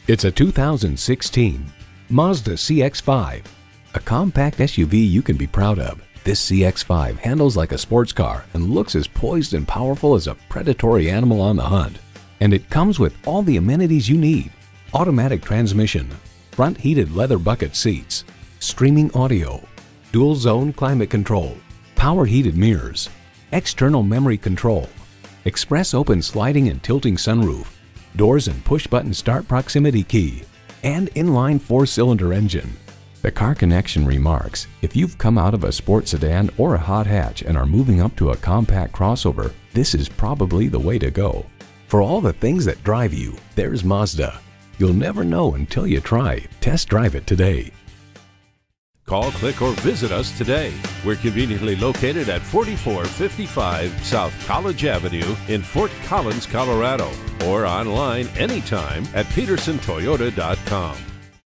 It's a 2016 Mazda CX-5, a compact SUV you can be proud of. This CX-5 handles like a sports car and looks as poised and powerful as a predatory animal on the hunt. And it comes with all the amenities you need: automatic transmission, front heated leather bucket seats, streaming audio, dual zone climate control, power heated mirrors, external memory control, express open sliding and tilting sunroof, doors and push button start proximity key, and inline 4-cylinder engine. The Car Connection remarks, if you've come out of a sports sedan or a hot hatch and are moving up to a compact crossover, this is probably the way to go. For all the things that drive you, there's Mazda. You'll never know until you try. Test drive it today. Call, click, or visit us today. We're conveniently located at 4455 South College Avenue in Fort Collins, Colorado, or online anytime at petersontoyota.com.